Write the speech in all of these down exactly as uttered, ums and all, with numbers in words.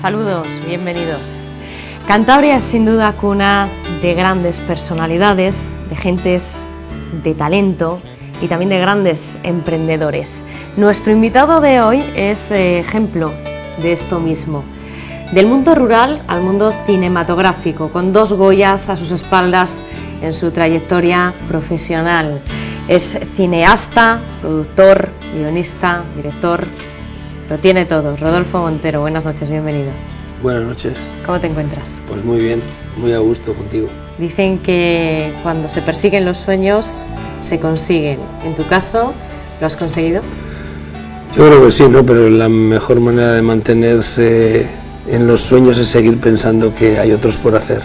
Saludos, bienvenidos. Cantabria es sin duda cuna de grandes personalidades, de gentes de talento y también de grandes emprendedores. Nuestro invitado de hoy es eh, ejemplo de esto mismo. Del mundo rural al mundo cinematográfico, con dos Goyas a sus espaldas en su trayectoria profesional. Es cineasta, productor, guionista, director, lo tiene todo. Rodolfo Montero, buenas noches, bienvenido. Buenas noches. ¿Cómo te encuentras? Pues muy bien, muy a gusto contigo. Dicen que cuando se persiguen los sueños, se consiguen. En tu caso, ¿lo has conseguido? Yo creo que sí, ¿no? Pero la mejor manera de mantenerse en los sueños es seguir pensando que hay otros por hacer.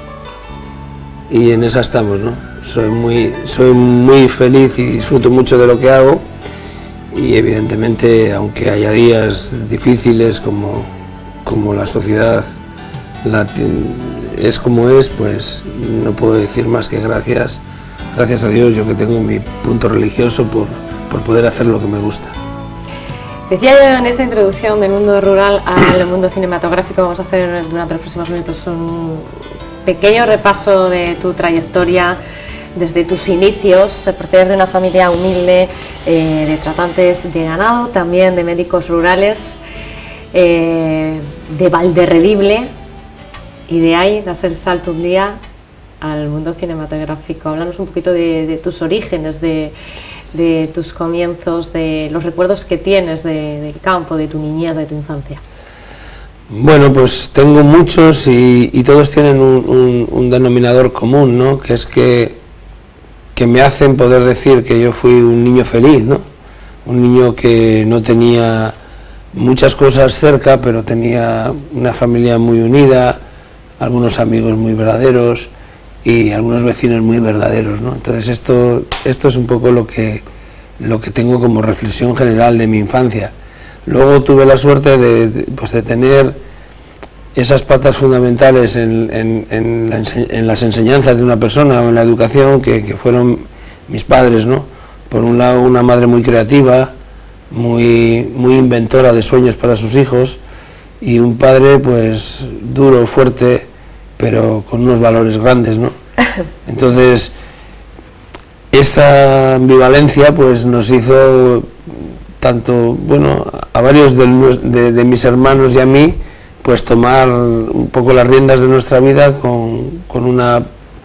Y en esa estamos, ¿no? Soy muy, soy muy feliz y disfruto mucho de lo que hago. Y evidentemente, aunque haya días difíciles como, como la sociedad la, es como es, pues no puedo decir más que gracias, gracias a Dios, yo que tengo mi punto religioso por, por poder hacer lo que me gusta. Decía yo en esta introducción del mundo rural al mundo cinematográfico, vamos a hacer durante los próximos minutos un pequeño repaso de tu trayectoria. Desde tus inicios, procedes de una familia humilde, eh, de tratantes de ganado, también de médicos rurales, eh, de Valderredible, y de ahí das el salto un día al mundo cinematográfico. Háblanos un poquito de, de tus orígenes, de, de tus comienzos, de los recuerdos que tienes de, del campo, de tu niñez, de tu infancia. Bueno, pues tengo muchos y, y todos tienen un, un, un denominador común, ¿no? Que es que que me hacen poder decir que yo fui un niño feliz, ¿no? Un niño que no tenía muchas cosas cerca, pero tenía una familia muy unida, algunos amigos muy verdaderos y algunos vecinos muy verdaderos, ¿no? Entonces esto, esto es un poco lo que, lo que tengo como reflexión general de mi infancia. Luego tuve la suerte de, de, pues de tener esas patas fundamentales en, en, en, la en las enseñanzas de una persona o en la educación que, que fueron mis padres, ¿no? Por un lado, una madre muy creativa, muy, muy inventora de sueños para sus hijos, y un padre pues duro, fuerte, pero con unos valores grandes, ¿no? Entonces, esa ambivalencia pues nos hizo tanto, bueno, a varios de, de, de mis hermanos y a mí, pues tomar un poco las riendas de nuestra vida con, con una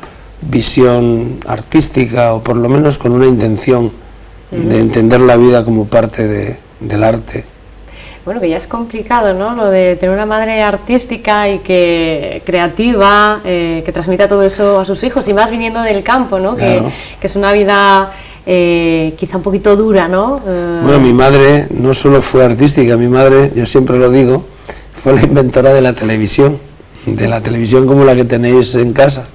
visión artística o por lo menos con una intención uh-huh. de entender la vida como parte de, del arte. Bueno, que ya es complicado, ¿no? Lo de tener una madre artística y que creativa, eh, que transmita todo eso a sus hijos y más viniendo del campo, ¿no? Claro. Que, que es una vida eh, quizá un poquito dura, ¿no? Eh... Bueno, mi madre no solo fue artística, mi madre, yo siempre lo digo, fue la inventora de la televisión, de la televisión como la que tenéis en casa.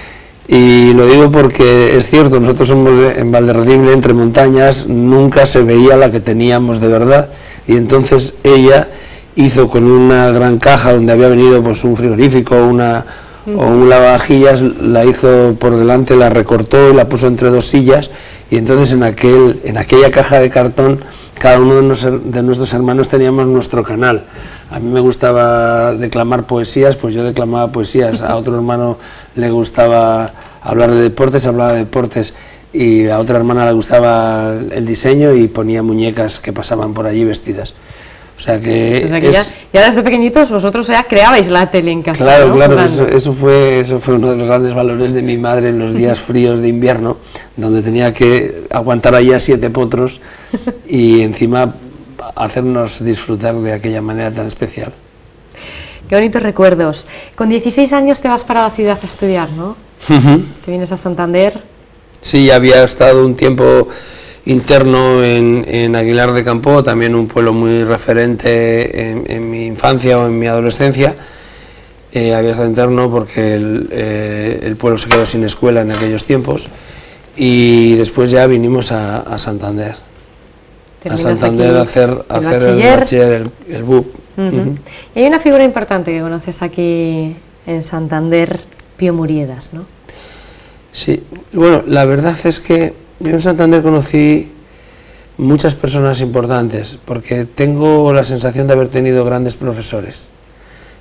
Y lo digo porque es cierto, nosotros somos de, en Valderredible, entre montañas, nunca se veía la que teníamos de verdad. Y entonces ella hizo con una gran caja donde había venido pues un frigorífico una, uh-huh. o un lavavajillas, la hizo por delante, la recortó y la puso entre dos sillas. Y entonces en, aquel, en aquella caja de cartón, cada uno de, nos, de nuestros hermanos teníamos nuestro canal. A mí me gustaba declamar poesías, pues yo declamaba poesías. A otro hermano le gustaba hablar de deportes, hablaba de deportes. Y a otra hermana le gustaba el diseño y ponía muñecas que pasaban por allí vestidas. O sea que, o sea que es, ya, ya desde pequeñitos vosotros ya creabais la tele en casa. Claro, ¿no? claro, eso, eso, fue, eso fue uno de los grandes valores de mi madre en los días fríos de invierno, donde tenía que aguantar allí a siete potros y encima hacernos disfrutar de aquella manera tan especial. Qué bonitos recuerdos. Con dieciséis años te vas para la ciudad a estudiar, ¿no? Uh-huh. Te vienes a Santander. Sí, había estado un tiempo interno en, en Aguilar de Campo, también un pueblo muy referente en, en mi infancia o en mi adolescencia. Eh, había estado interno porque el, eh, el pueblo se quedó sin escuela en aquellos tiempos y después ya vinimos a, a Santander. A Santander a hacer, a hacer el bachiller, el, el B U P. Uh-huh. Uh-huh. Y hay una figura importante que conoces aquí en Santander, Pío Muriedas, ¿no? Sí, bueno, la verdad es que yo en Santander conocí muchas personas importantes, porque tengo la sensación de haber tenido grandes profesores.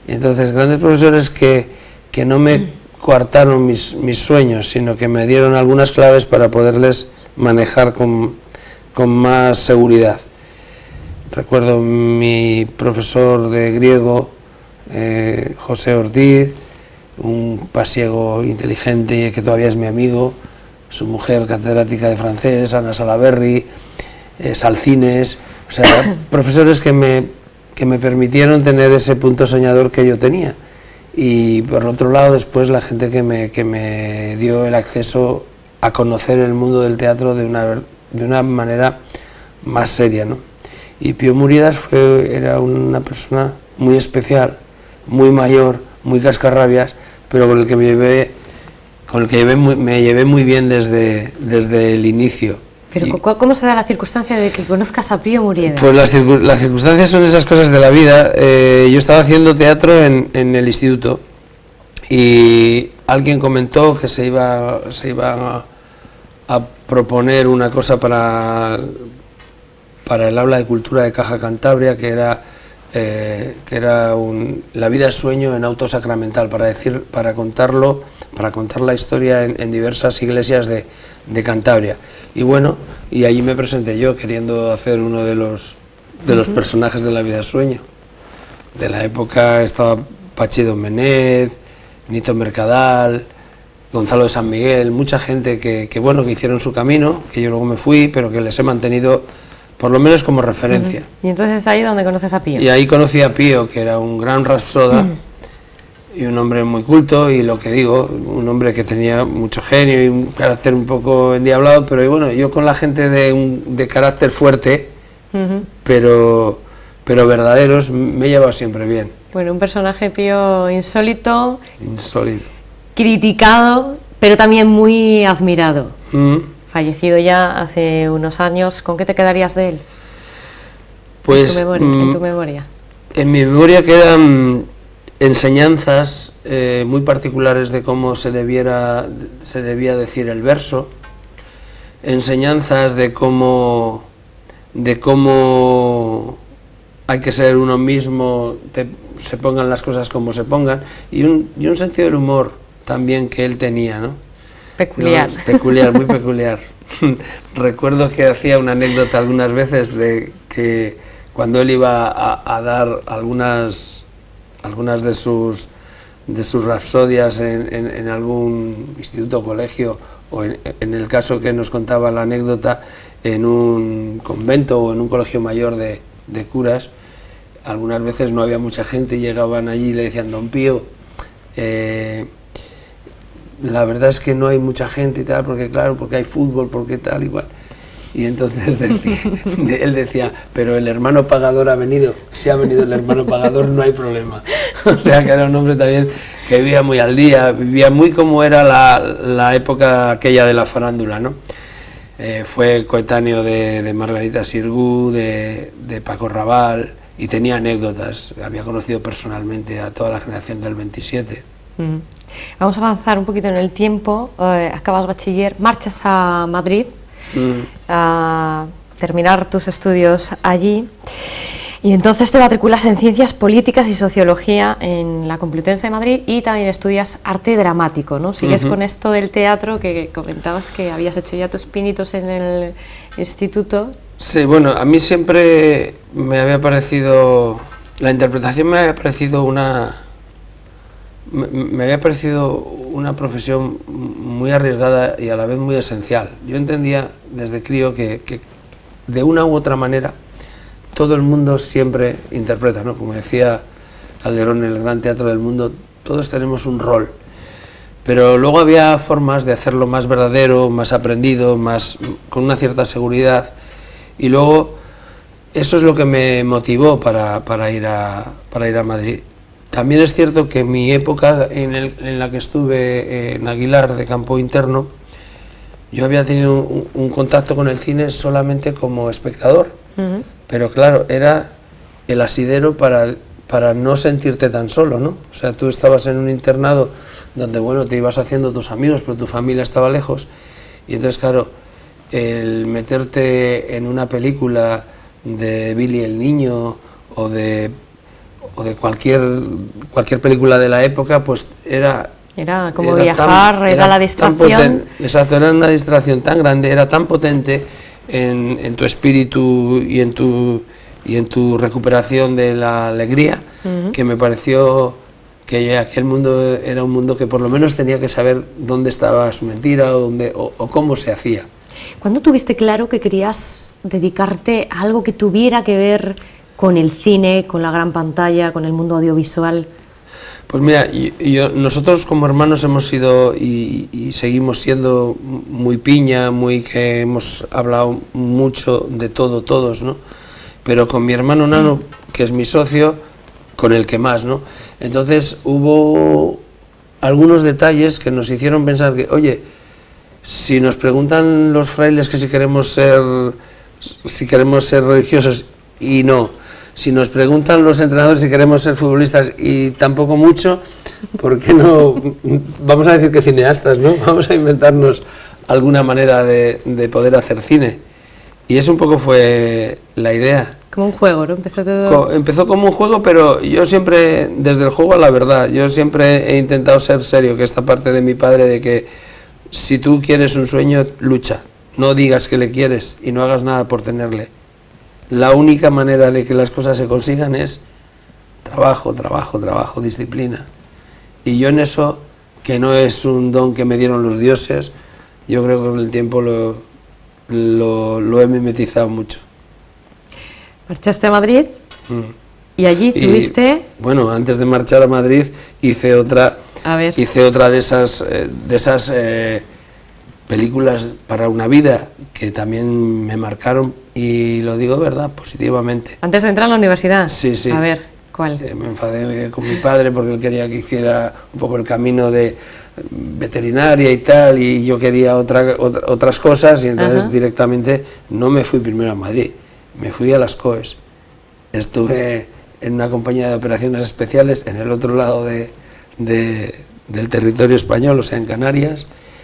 Y entonces, grandes profesores que, que no me coartaron mis, mis sueños, sino que me dieron algunas claves para poderles manejar con, con más seguridad. Recuerdo mi profesor de griego, eh, José Ortiz, un pasiego inteligente que todavía es mi amigo, su mujer catedrática de francés, Ana Salaberry, eh, Salcines, o sea, profesores que me, que me permitieron tener ese punto soñador que yo tenía. Y por otro lado, después la gente que me, que me dio el acceso a conocer el mundo del teatro de una, de una manera más seria, ¿no? Y Pío Muridas fue, era una persona muy especial, muy mayor, muy cascarrabias, pero con el que me llevé, con el que llevé muy, me llevé muy bien desde, desde el inicio. Pero y, ¿cómo se da la circunstancia de que conozcas a Pío Muridas? Pues las, circun, las circunstancias son esas cosas de la vida. Eh, yo estaba haciendo teatro en, en el instituto y alguien comentó que se iba, se iba a, a proponer una cosa para... para el aula de cultura de Caja Cantabria, que era, eh, que era un, la vida es sueño en auto sacramental, para, decir, para, contarlo, para contar la historia en, en diversas iglesias de, de Cantabria. Y bueno, y allí me presenté yo, queriendo hacer uno de los, de los uh-huh. personajes de la vida es sueño. De la época estaba Pachi Domenech, Nito Mercadal, Gonzalo de San Miguel, mucha gente que, que, bueno, que hicieron su camino, que yo luego me fui, pero que les he mantenido por lo menos como referencia. Uh-huh. Y entonces es ahí donde conoces a Pío. Y ahí conocí a Pío, que era un gran rapsoda uh-huh. y un hombre muy culto, y lo que digo, un hombre que tenía mucho genio y un carácter un poco endiablado, pero y bueno, yo con la gente de, un, de carácter fuerte, uh-huh. pero, pero verdaderos, me he llevado siempre bien. Bueno, un personaje, Pío, insólito. Insólito. Criticado, pero también muy admirado. Uh-huh. Fallecido ya hace unos años, ¿con qué te quedarías de él? Pues, en tu memoria. En, tu memoria. en mi memoria quedan enseñanzas eh, muy particulares de cómo se debiera, se debía decir el verso, enseñanzas de cómo, de cómo hay que ser uno mismo, te, se pongan las cosas como se pongan, y un, y un sentido del humor también que él tenía, ¿no? Peculiar. No, peculiar, muy peculiar. Recuerdo que hacía una anécdota algunas veces de que cuando él iba a, a dar algunas, algunas de sus, de sus rapsodias en, en, en algún instituto o colegio, o en, en el caso que nos contaba la anécdota, en un convento o en un colegio mayor de, de curas, algunas veces no había mucha gente y llegaban allí y le decían: don Pío, eh, la verdad es que no hay mucha gente y tal, porque claro, porque hay fútbol, porque tal, igual. Y entonces decía, él decía: pero el hermano pagador ha venido, si ha venido el hermano pagador no hay problema. O sea que era un hombre también que vivía muy al día, vivía muy como era la, la época aquella de la farándula, ¿no? Eh, fue coetáneo de, de Margarita Sirgu, de, de Paco Raval, y tenía anécdotas, había conocido personalmente a toda la generación del veintisiete. Mm. Vamos a avanzar un poquito en el tiempo. Eh, acabas bachiller, marchas a Madrid mm. a terminar tus estudios allí, y entonces te matriculas en Ciencias Políticas y Sociología en la Complutense de Madrid, y también estudias arte dramático, ¿no? Sigues uh-huh. con esto del teatro, que comentabas que habías hecho ya tus pinitos en el instituto. Sí, bueno, a mí siempre me había parecido, la interpretación me había parecido una... Me, me había parecido una profesión muy arriesgada y a la vez muy esencial. Yo entendía desde crío que, que de una u otra manera todo el mundo siempre interpreta, ¿no? Como decía Calderón en el Gran Teatro del Mundo, todos tenemos un rol, pero luego había formas de hacerlo más verdadero, más aprendido, más, con una cierta seguridad, y luego eso es lo que me motivó para, para, ir, a, para ir a Madrid. También es cierto que en mi época en, el, en la que estuve en Aguilar de Campo Interno, yo había tenido un, un contacto con el cine solamente como espectador, uh-huh. pero claro, era el asidero para, para no sentirte tan solo, ¿no? O sea, tú estabas en un internado donde, bueno, te ibas haciendo tus amigos, pero tu familia estaba lejos, y entonces, claro, el meterte en una película de Billy el Niño, o de... o de cualquier, cualquier película de la época, pues era... Era como era viajar, tan, era, era la distracción. Exacto, era una distracción tan grande, era tan potente en, en tu espíritu y en tu, y en tu recuperación de la alegría, uh-huh. que me pareció que aquel mundo era un mundo que por lo menos tenía que saber dónde estaba su mentira o, dónde, o, o cómo se hacía. ¿Cuándo tuviste claro que querías dedicarte a algo que tuviera que ver con el cine, con la gran pantalla, con el mundo audiovisual? Pues mira, yo, yo, nosotros como hermanos hemos sido y, y seguimos siendo muy piña, muy que hemos hablado mucho de todo, todos, ¿no? Pero con mi hermano Nano, que es mi socio, con el que más, ¿no? Entonces hubo algunos detalles que nos hicieron pensar que, oye, si nos preguntan los frailes que si queremos ser, si queremos ser religiosos y no, si nos preguntan los entrenadores si queremos ser futbolistas y tampoco mucho, ¿por qué no? Vamos a decir que cineastas, ¿no? Vamos a inventarnos alguna manera de, de poder hacer cine. Y eso un poco fue la idea. Como un juego, ¿no? Empezó todo... Co- empezó como un juego, pero yo siempre, desde el juego a la verdad, yo siempre he intentado ser serio, que esta parte de mi padre de que si tú quieres un sueño, lucha. No digas que le quieres y no hagas nada por tenerle. La única manera de que las cosas se consigan es trabajo, trabajo, trabajo, disciplina. Y yo en eso, que no es un don que me dieron los dioses, yo creo que con el tiempo lo, lo, lo he mimetizado mucho. Marchaste a Madrid mm. y allí y, tuviste... Bueno, antes de marchar a Madrid hice otra, a ver. hice otra de esas, eh, de esas eh, películas para una vida que también me marcaron. Y lo digo, ¿verdad?, positivamente. ¿Antes de entrar a la universidad? Sí, sí. A ver, ¿cuál? Eh, me enfadé con mi padre porque él quería que hiciera un poco el camino de veterinaria y tal, y yo quería otra, otra, otras cosas, y entonces Ajá. directamente no me fui primero a Madrid, me fui a las COES. Estuve en una compañía de operaciones especiales en el otro lado de, de, del territorio español, o sea, en Canarias.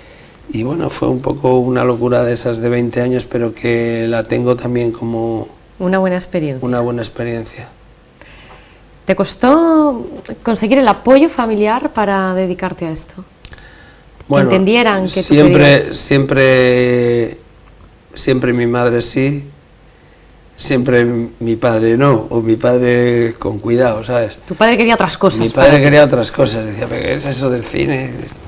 Y bueno, fue un poco una locura de esas de veinte años, pero que la tengo también como... Una buena experiencia. Una buena experiencia. ¿Te costó conseguir el apoyo familiar para dedicarte a esto? Bueno, que entendieran que siempre, tú querías... siempre, siempre mi madre sí, siempre mi padre no, o mi padre con cuidado, ¿sabes? Tu padre quería otras cosas. Mi padre quería otras cosas, decía, ¿pero qué es eso del cine?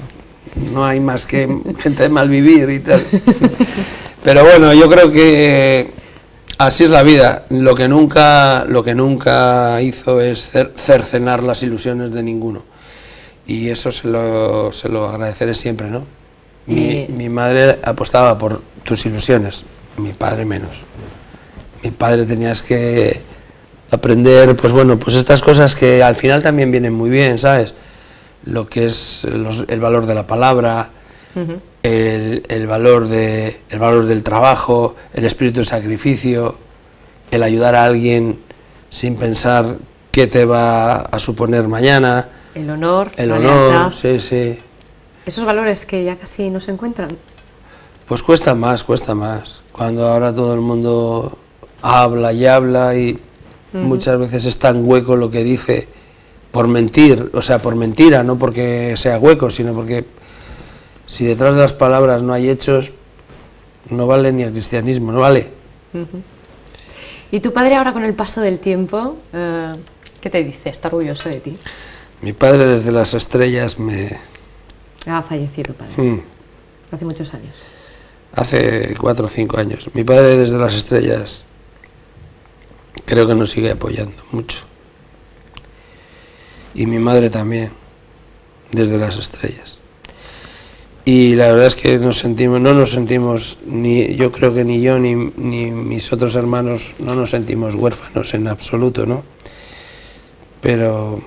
No hay más que gente de mal vivir y tal. Pero bueno, yo creo que así es la vida. Lo que nunca, lo que nunca hizo es cercenar las ilusiones de ninguno. Y eso se lo, se lo agradeceré siempre, ¿no? Mi, eh. mi madre apostaba por tus ilusiones, mi padre menos. Mi padre tenías que aprender, pues bueno, pues estas cosas que al final también vienen muy bien, ¿sabes? Lo que es los, el valor de la palabra, uh-huh. el, el, valor de, el valor del trabajo, el espíritu de sacrificio, el ayudar a alguien sin pensar qué te va a suponer mañana. El honor, el la honor, lealtad. sí, sí. ¿Esos valores que ya casi no se encuentran? Pues cuesta más, cuesta más. Cuando ahora todo el mundo habla y habla y uh-huh. muchas veces es tan hueco lo que dice por mentir, o sea, por mentira, no porque sea hueco, sino porque si detrás de las palabras no hay hechos, no vale ni el cristianismo, no vale. Uh-huh. ¿Y tu padre ahora con el paso del tiempo, uh, qué te dice? ¿Está orgulloso de ti? Mi padre desde las estrellas me... Ha fallecido tu padre, mm. hace muchos años. Hace cuatro o cinco años. Mi padre desde las estrellas creo que nos sigue apoyando mucho. Y mi madre también, desde las estrellas. Y la verdad es que nos sentimos, no nos sentimos, ni yo creo que ni yo ni, ni mis otros hermanos, no nos sentimos huérfanos en absoluto, ¿no? Pero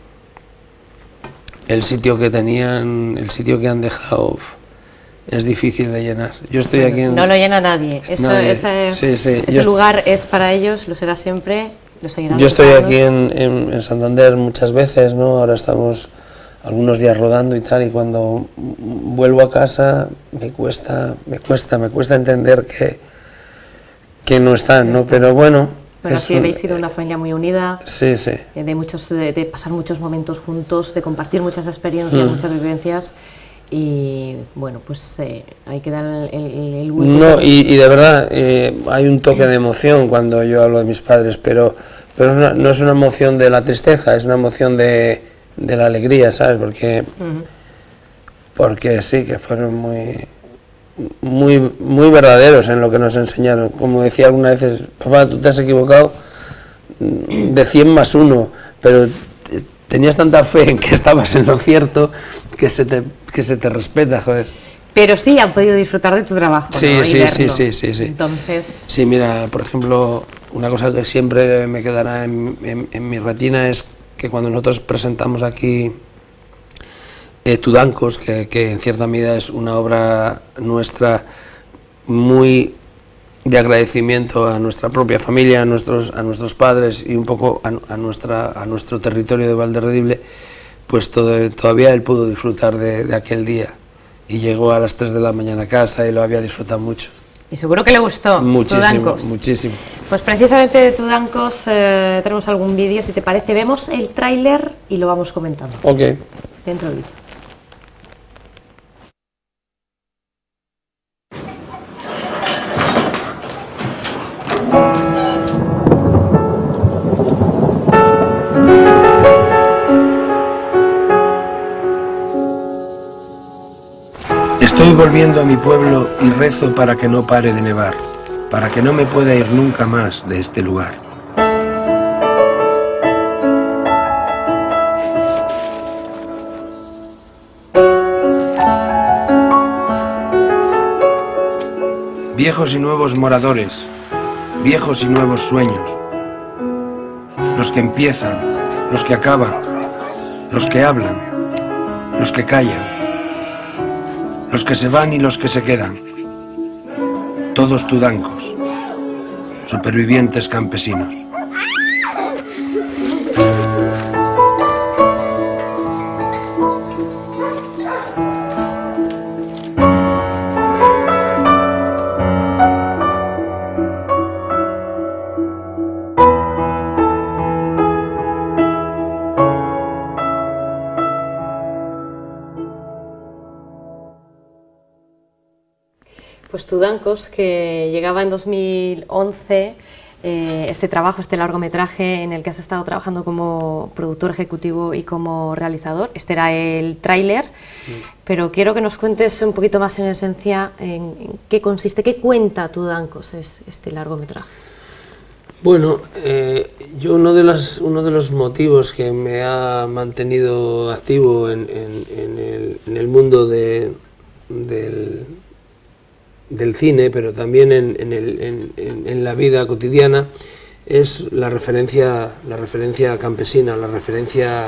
el sitio que tenían, el sitio que han dejado es difícil de llenar. Yo estoy aquí en... No lo llena nadie, Eso, nadie. Ese, sí, sí. ese lugar es para ellos, lo será siempre. Yo estoy aquí en, en, en Santander muchas veces, ¿no? Ahora estamos algunos días rodando y tal, y cuando vuelvo a casa me cuesta, me cuesta, me cuesta entender que, que no están, ¿no? Pero bueno, Bueno, sí, habéis sido una familia muy unida. Sí, sí. De, muchos, de, de pasar muchos momentos juntos, de compartir muchas experiencias, mm. muchas vivencias. Y bueno, pues eh, hay que dar el, el, el hueco. No, y, y de verdad, eh, hay un toque de emoción cuando yo hablo de mis padres, pero, pero es una, no es una emoción de la tristeza, es una emoción de, de la alegría, ¿sabes? Porque, uh-huh. porque sí, que fueron muy, muy, muy verdaderos en lo que nos enseñaron. Como decía algunas veces, papá, tú te has equivocado de cien más uno, pero tenías tanta fe en que estabas en lo cierto que se te, que se te respeta, joder. Pero sí han podido disfrutar de tu trabajo, sí, ¿no? Sí, sí, sí, sí, sí. Entonces... Sí, mira, por ejemplo, una cosa que siempre me quedará en, en, en mi retina es que cuando nosotros presentamos aquí eh, Tudancos, que, que en cierta medida es una obra nuestra muy de agradecimiento a nuestra propia familia, a nuestros, a nuestros padres y un poco a, a, nuestra, a nuestro territorio de Valderredible, pues todo, todavía él pudo disfrutar de, de aquel día. Y llegó a las tres de la mañana a casa y lo había disfrutado mucho. Y seguro que le gustó. Muchísimo, Tudancos. muchísimo. Pues precisamente de Tudancos eh, tenemos algún vídeo, si te parece, vemos el tráiler y lo vamos comentando. Ok. Dentro del vídeo. Estoy volviendo a mi pueblo y rezo para que no pare de nevar, para que no me pueda ir nunca más de este lugar. Viejos y nuevos moradores, viejos y nuevos sueños, los que empiezan, los que acaban, los que hablan, los que callan, los que se van y los que se quedan, todos tudancos, supervivientes campesinos. Pues Tudancos, que llegaba en dos mil once, eh, este trabajo, este largometraje en el que has estado trabajando como productor ejecutivo y como realizador. Este era el tráiler, mm. pero quiero que nos cuentes un poquito más en esencia en, en qué consiste, qué cuenta Tudancos es este largometraje. Bueno, eh, yo uno de, las, uno de los motivos que me ha mantenido activo en, en, en, el, en el mundo de, del... del cine, pero también en, en, el, en, en la vida cotidiana, es la referencia, la referencia campesina, la referencia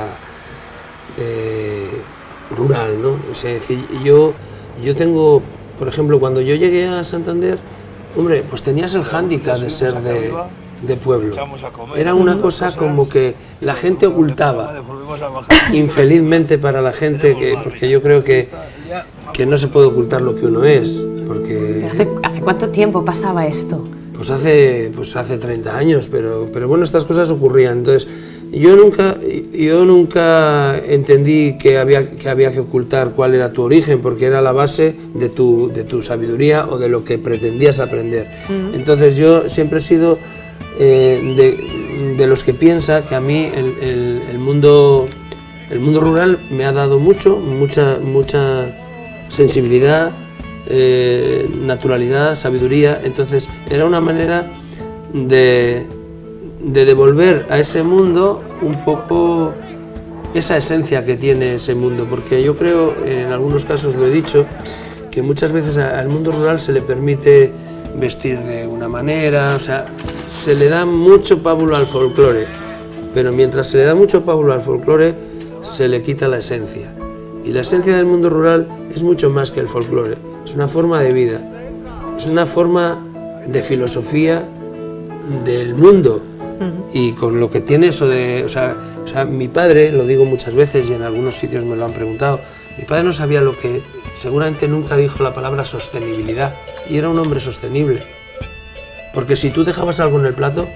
eh, rural, ¿no? O sea, es decir, yo, yo tengo, por ejemplo, cuando yo llegué a Santander, hombre, pues tenías el hándicap de ser de, de pueblo. Era una cosa como que la gente ocultaba, infelizmente para la gente, que, porque yo creo que, que no se puede ocultar lo que uno es. Porque ¿Hace, ¿Hace cuánto tiempo pasaba esto? Pues hace, pues hace treinta años, pero, pero bueno, estas cosas ocurrían. Entonces, yo nunca, yo nunca entendí que había, que había que ocultar cuál era tu origen, porque era la base de tu, de tu sabiduría o de lo que pretendías aprender. Uh-huh. Entonces, yo siempre he sido eh, de, de los que piensa que a mí el, el, el, mundo, el mundo rural me ha dado mucho, mucha, mucha sensibilidad, Eh, naturalidad, sabiduría. Entonces era una manera de, de devolver a ese mundo un poco esa esencia que tiene ese mundo, porque yo creo, en algunos casos lo he dicho, que muchas veces al mundo rural se le permite vestir de una manera, o sea, se le da mucho pábulo al folclore, pero mientras se le da mucho pábulo al folclore se le quita la esencia, y la esencia del mundo rural es mucho más que el folclore. Es una forma de vida, es una forma de filosofía del mundo. Uh-huh. Y con lo que tiene eso de... O sea, o sea, mi padre, lo digo muchas veces y en algunos sitios me lo han preguntado, mi padre no sabía lo que... Seguramente nunca dijo la palabra sostenibilidad, y era un hombre sostenible. Porque si tú dejabas algo en el plato,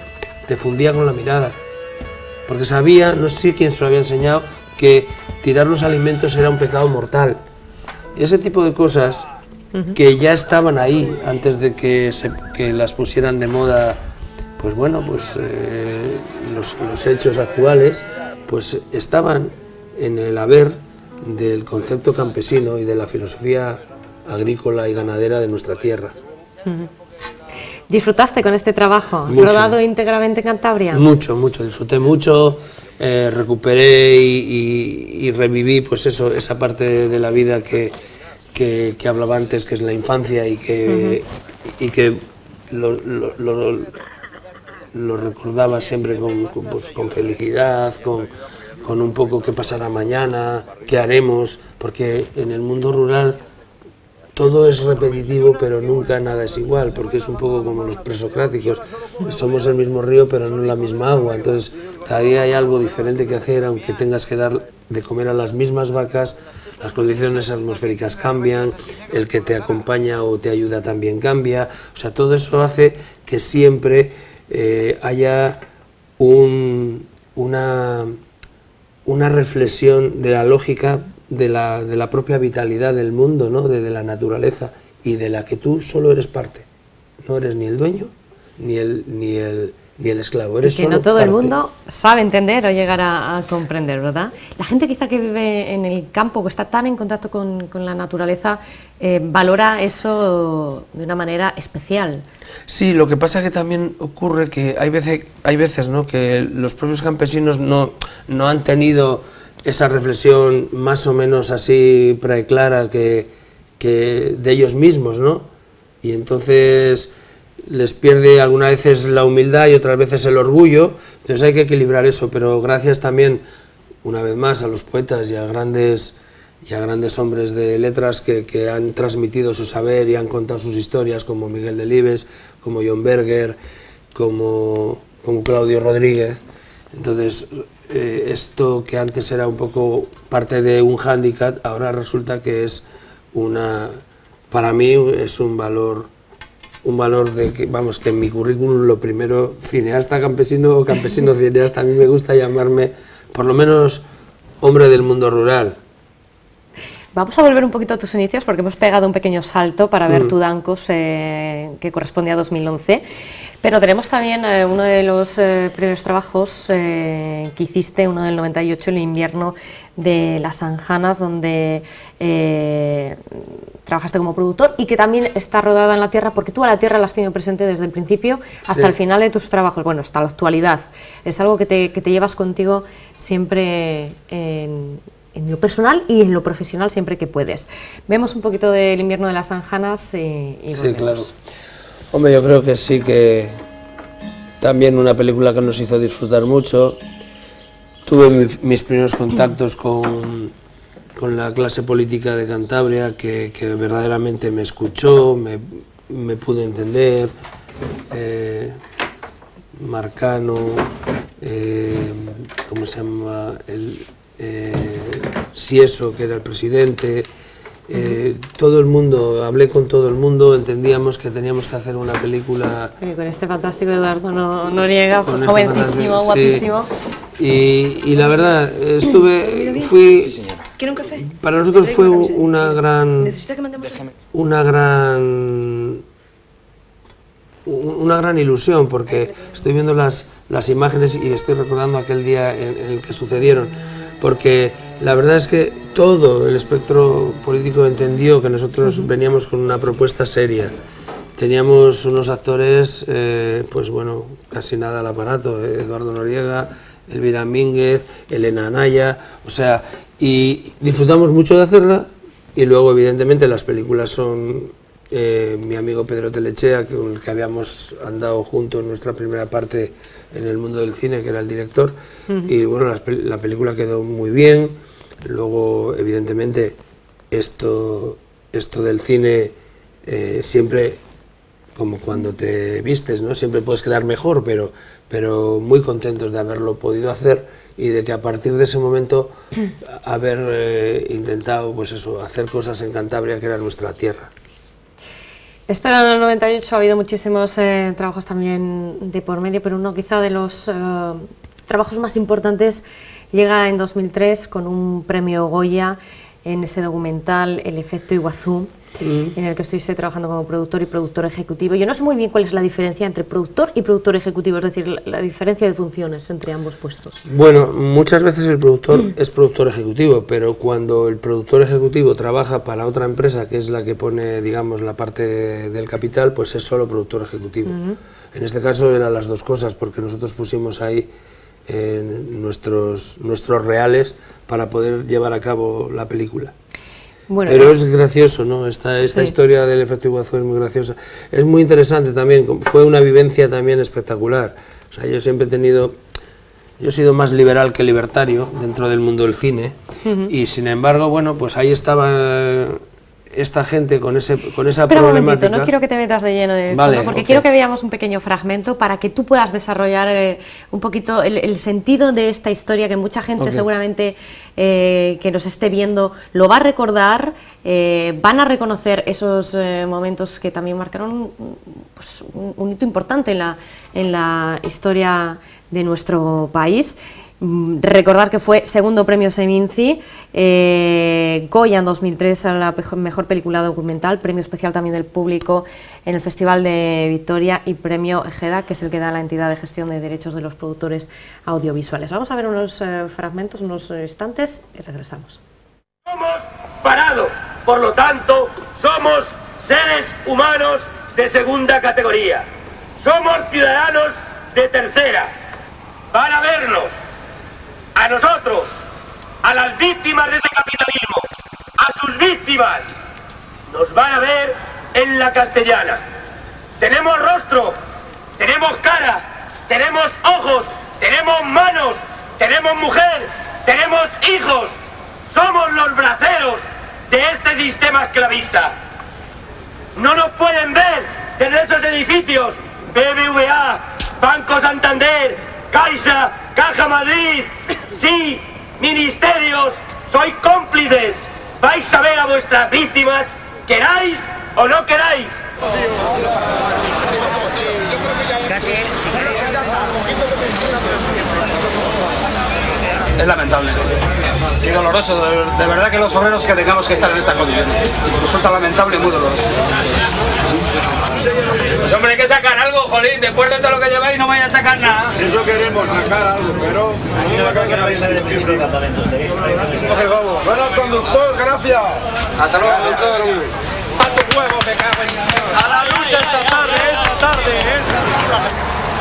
te fundía con la mirada, porque sabía, no sé quién se lo había enseñado, que tirar los alimentos era un pecado mortal. Y ese tipo de cosas que ya estaban ahí antes de que, se, que las pusieran de moda, pues bueno, pues eh, los, los hechos actuales, pues estaban en el haber del concepto campesino y de la filosofía agrícola y ganadera de nuestra tierra. Uh-huh. ¿Disfrutaste con este trabajo? Mucho. ¿Rodado íntegramente en Cantabria? Mucho, mucho, disfruté mucho, eh, recuperé y, y, y reviví pues eso, esa parte de, de la vida que, que, que hablaba antes, que es la infancia y que, uh-huh. y que lo, lo, lo, lo recordaba siempre con, con, pues, con felicidad, con, con un poco qué pasará mañana, qué haremos, porque en el mundo rural todo es repetitivo, pero nunca nada es igual, porque es un poco como los presocráticos, somos el mismo río pero no la misma agua, entonces cada día hay algo diferente que hacer, aunque tengas que dar de comer a las mismas vacas, las condiciones atmosféricas cambian, el que te acompaña o te ayuda también cambia, o sea, todo eso hace que siempre eh, haya un, una, una reflexión de la lógica De la, de la propia vitalidad del mundo, ¿no? de, de la naturaleza, y de la que tú solo eres parte. No eres ni el dueño, ni el, ni el, ni el esclavo, eres y que solo no todo parte. El mundo sabe entender o llegar a, a comprender, ¿verdad? La gente quizá que vive en el campo, que está tan en contacto con, con la naturaleza, eh, valora eso de una manera especial. Sí, lo que pasa es que también ocurre que hay veces, hay veces ¿no? que los propios campesinos no, no han tenido esa reflexión más o menos así preclara que, que de ellos mismos, ¿no? Y entonces les pierde algunas veces la humildad y otras veces el orgullo, entonces hay que equilibrar eso, pero gracias también, una vez más, a los poetas y a grandes, y a grandes hombres de letras que, que han transmitido su saber y han contado sus historias, como Miguel Delibes, como John Berger, como, como Claudio Rodríguez. Entonces, eh, esto que antes era un poco parte de un hándicap, ahora resulta que es una, para mí es un valor, un valor de que, vamos, que en mi currículum lo primero, cineasta campesino o campesino cineasta, a mí me gusta llamarme, por lo menos, hombre del mundo rural. Vamos a volver un poquito a tus inicios porque hemos pegado un pequeño salto para ver mm. tu Dancos, eh, que corresponde a dos mil once, pero tenemos también eh, uno de los eh, primeros trabajos eh, que hiciste, uno del noventa y ocho, El invierno de las Anjanas, donde eh, trabajaste como productor y que también está rodada en la tierra, porque tú a la tierra la has tenido presente desde el principio hasta sí. el final de tus trabajos, bueno, hasta la actualidad. Es algo que te, que te llevas contigo siempre en... en lo personal y en lo profesional siempre que puedes. Vemos un poquito del invierno de las Anjanas y, y sí, claro. Hombre, yo creo que sí, que también una película que nos hizo disfrutar mucho. Tuve mi, mis primeros contactos con, con la clase política de Cantabria, que, que verdaderamente me escuchó, me, me pudo entender. Eh, Marcano, eh, ¿cómo se llama? El, Eh, Sieso, que era el presidente, eh, uh-huh. todo el mundo, hablé con todo el mundo, entendíamos que teníamos que hacer una película... Y con este fantástico Eduardo Noriega, jovencísimo, este guapísimo. Sí. Y, y la verdad, estuve, fui... ¿Quiere un café? Para nosotros fue una gran... Una gran... una gran ilusión, porque estoy viendo las, las imágenes y estoy recordando aquel día en, en el que sucedieron, porque la verdad es que todo el espectro político entendió que nosotros uh-huh. veníamos con una propuesta seria. Teníamos unos actores, eh, pues bueno, casi nada al aparato, eh, Eduardo Noriega, Elvira Mínguez, Elena Anaya, o sea, y disfrutamos mucho de hacerla, y luego evidentemente las películas son... Eh, mi amigo Pedro Telechea, con el que habíamos andado juntos en nuestra primera parte en el mundo del cine, que era el director, uh-huh. y bueno, la, la película quedó muy bien. Luego, evidentemente, esto, esto del cine eh, siempre, como cuando te vistes, ¿no? Siempre puedes quedar mejor, pero, pero muy contentos de haberlo podido hacer y de que a partir de ese momento haber eh, intentado, pues eso, hacer cosas en Cantabria, que era nuestra tierra. Esto era en el noventa y ocho, ha habido muchísimos eh, trabajos también de por medio, pero uno quizá de los eh, trabajos más importantes llega en dos mil tres con un premio Goya en ese documental El efecto Iguazú, mm. en el que estoy trabajando como productor y productor ejecutivo. Yo no sé muy bien cuál es la diferencia entre productor y productor ejecutivo, es decir, la, la diferencia de funciones entre ambos puestos. Bueno, muchas veces el productor mm. es productor ejecutivo, pero cuando el productor ejecutivo trabaja para otra empresa, que es la que pone, digamos, la parte del capital, pues es solo productor ejecutivo. Mm. En este caso eran las dos cosas, porque nosotros pusimos ahí eh, nuestros, nuestros reales para poder llevar a cabo la película. Bueno, pero es gracioso, ¿no? Esta, esta sí. historia del efecto Iguazú es muy graciosa. Es muy interesante también, fue una vivencia también espectacular. O sea, yo siempre he tenido, yo he sido más liberal que libertario dentro del mundo del cine, uh-huh. y sin embargo, bueno, pues ahí estaba esta gente con, ese, con esa Pero problemática. Un no quiero que te metas de lleno de vale, fondo, porque okay. quiero que veamos un pequeño fragmento para que tú puedas desarrollar eh, un poquito el, el sentido de esta historia, que mucha gente okay. seguramente eh, que nos esté viendo lo va a recordar, eh, van a reconocer esos eh, momentos que también marcaron pues, un, un hito importante en la, en la historia de nuestro país. Recordar que fue segundo premio Seminci, eh, Goya en dos mil tres a la mejor película documental, premio especial también del público en el Festival de Vitoria y premio EGEDA, que es el que da la entidad de gestión de derechos de los productores audiovisuales. Vamos a ver unos eh, fragmentos, unos instantes y regresamos. Somos parados, por lo tanto, somos seres humanos de segunda categoría. Somos ciudadanos de tercera. Van a vernos. A nosotros, a las víctimas de ese capitalismo, a sus víctimas, nos van a ver en la castellana. Tenemos rostro, tenemos cara, tenemos ojos, tenemos manos, tenemos mujer, tenemos hijos. Somos los braceros de este sistema esclavista. No nos pueden ver desde esos edificios, B B V A, Banco Santander, Caixa, Caja Madrid, sí, ministerios, sois cómplices, vais a ver a vuestras víctimas, queráis o no queráis. Es lamentable y doloroso, de, de verdad que los obreros que tengamos que estar en esta condición. Resulta lamentable y muy doloroso. Pues hombre, hay que sacar algo, jolín, después de todo lo que lleváis no vais a sacar nada. Eso queremos, sacar algo, pero... Bueno, conductor, gracias. Hasta luego, conductor. A tu huevo, me cago en... A la lucha esta tarde, esta tarde, ¿eh?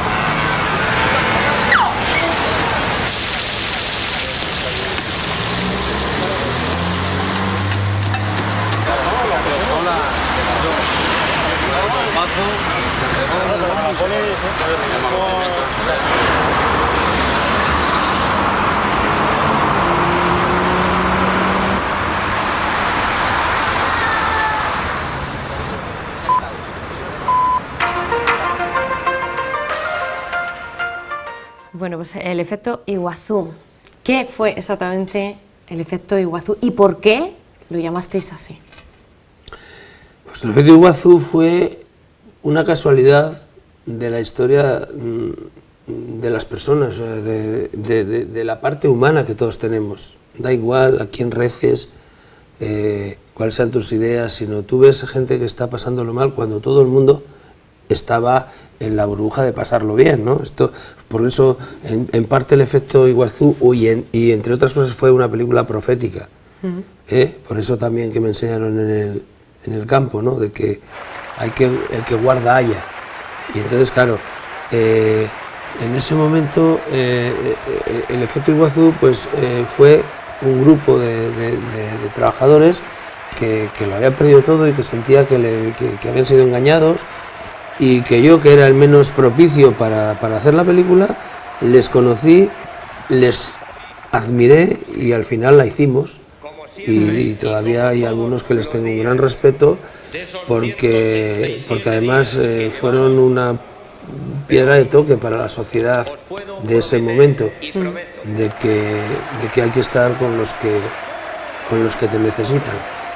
Bueno, pues el efecto Iguazú. ¿Qué fue exactamente el efecto Iguazú y por qué lo llamasteis así? Pues el efecto Iguazú fue una casualidad de la historia de las personas, de, de, de, de la parte humana que todos tenemos. Da igual a quién reces, eh, cuáles sean tus ideas, sino tú ves gente que está pasándolo mal cuando todo el mundo estaba en la burbuja de pasarlo bien, ¿no? Esto, por eso, en, en parte el efecto Iguazú, y, en, y entre otras cosas fue una película profética. Uh-huh. ¿eh? Por eso también que me enseñaron en el, en el campo, ¿no? De que hay que, el que guarda haya. Y entonces, claro, eh, en ese momento eh, el efecto Iguazú pues, eh, fue un grupo de, de, de, de trabajadores que, que lo había perdido todo y que sentía que, le, que, que habían sido engañados, y que yo, que era el menos propicio para, para hacer la película, les conocí, les admiré y al final la hicimos. Y, y todavía hay algunos que les tengo un gran respeto porque, porque además eh, fueron una piedra de toque para la sociedad de ese momento, de que, de que hay que estar con los que, con los que te necesitan.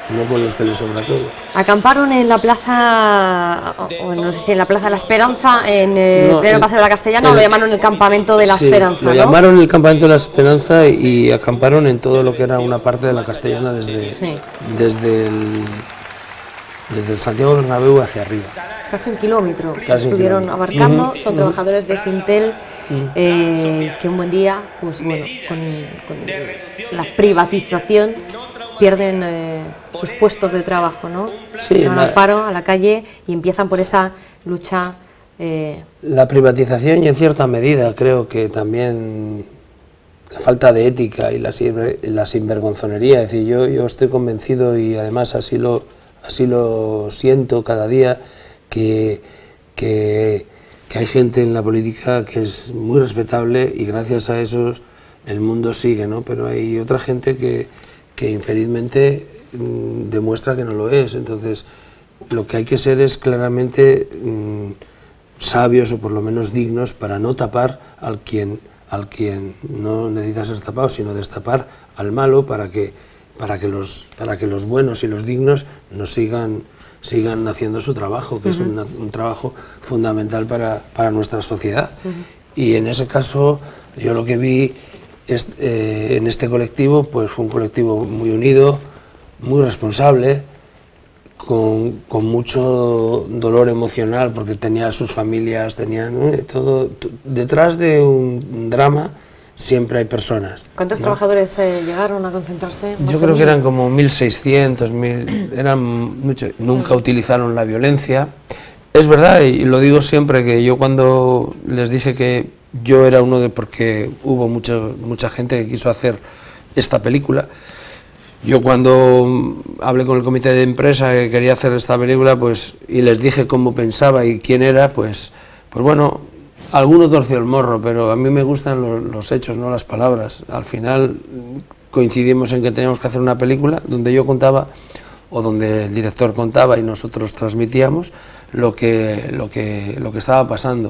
no con los que les sobra todo. Acamparon en la plaza, o no sé si en la Plaza de la Esperanza, en el No, pleno el- Paseo de la Castellana, el- o lo llamaron el Campamento de la Sí, Esperanza, lo ¿no? llamaron el Campamento de la Esperanza y acamparon en todo lo que era una parte de la Castellana desde, Sí. desde, el, desde el Santiago Bernabéu hacia arriba. Casi un kilómetro Casi un estuvieron kilómetro. abarcando, Ujú, son ujú. trabajadores de Sintel, eh, que un buen día, pues bueno, con, con la privatización pierden eh, sus puestos de trabajo, ¿no? Sí, Se van la- al paro, a la calle y empiezan por esa lucha. eh, La privatización y en cierta medida creo que también la falta de ética y la, sinver- la sinvergonzonería. Es decir, yo, yo estoy convencido y además así lo, así lo siento cada día, que, que, que hay gente en la política que es muy respetable y gracias a eso el mundo sigue, ¿no? Pero hay otra gente que, que infelizmente mm, demuestra que no lo es. Entonces, lo que hay que ser es claramente mm, sabios o por lo menos dignos para no tapar al quien, al quien no necesita ser tapado, sino destapar al malo para que, para que, los, para que los buenos y los dignos nos sigan, sigan haciendo su trabajo, que uh-huh. es una, un trabajo fundamental para, para nuestra sociedad. Uh-huh. Y en ese caso yo lo que vi es, eh, en este colectivo pues fue un colectivo muy unido, muy responsable, Con, con mucho dolor emocional, porque tenía sus familias, tenían ¿no? todo. Detrás de un drama siempre hay personas. ¿Cuántos ¿no? trabajadores eh, llegaron a concentrarse? Yo creo que eran como mil seiscientos, mil, eran muchos. Nunca uh-huh. utilizaron la violencia. Es verdad, y lo digo siempre, que yo cuando les dije que yo era uno de, porque hubo mucho, mucha gente que quiso hacer esta película. Yo cuando hablé con el comité de empresa que quería hacer esta película, pues y les dije cómo pensaba y quién era, pues, pues bueno, alguno torció el morro, pero a mí me gustan los, los hechos, no las palabras. Al final coincidimos en que teníamos que hacer una película donde yo contaba, o donde el director contaba y nosotros transmitíamos lo que, lo que, lo que estaba pasando.